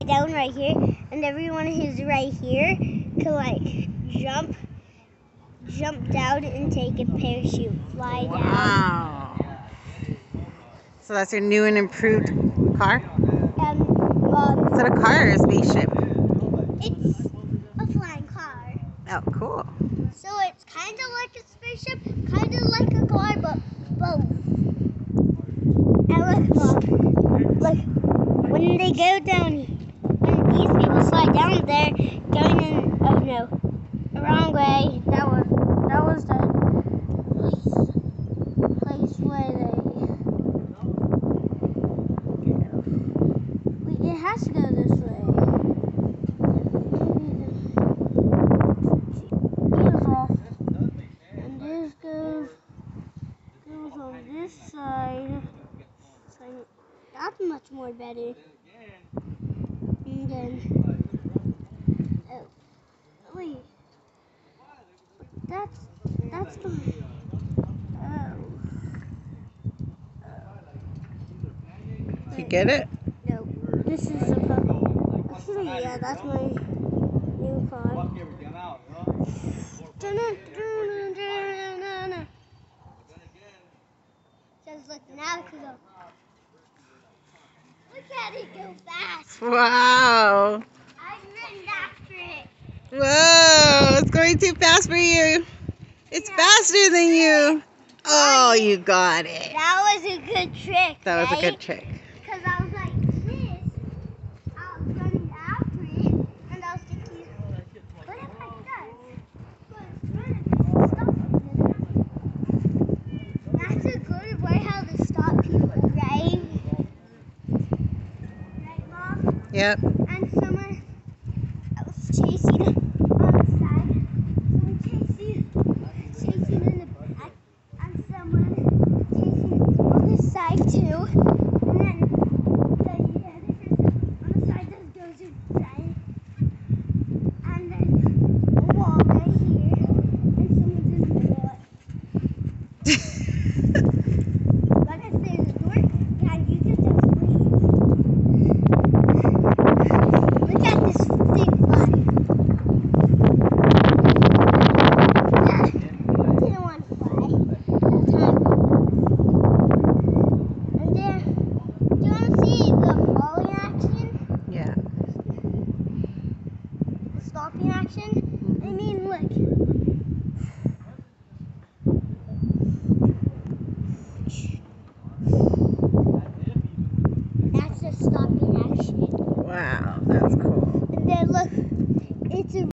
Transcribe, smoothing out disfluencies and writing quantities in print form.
down right here, and everyone who's right here can like jump down and take a parachute, fly down. Wow. So that's your new and improved car? Is that a car or a spaceship? It's a flying car. Oh, cool. So it's kind of like a spaceship, kind of like a car, but both. And look, when they go down, when these people slide down there, going in, oh no, the wrong way. That was the place where they go. Wait, it has to go this way. And this goes on this side. So that's much more better. And then, oh, wait, that's the, oh. You get it? No, this is the car. Actually, yeah, that's my new car. Just look, now it can go. Look at it go fast. Wow. I ran after it. Whoa, it's going too fast for you. It's faster than you. Oh, you got it. That was a good trick. That was a right? good trick. Because I was like this. I was running after it, and I was thinking, what if I does? That's a good way how to stop people, right? Right, Mom? Yep. And someone was chasing on the side. Someone chasing in the back. And someone chasing on the side too. And then the other person on the side just goes inside. And then a wall right here. And someone's in the middle. Like I said, the door, yeah, you can just leave. Look at this big fly. Yeah, didn't want to fly that time. And then, do you want to see the falling action? Yeah. The stopping action? I mean, look. That's the stopping action. Wow, that's cool. And then look, it's a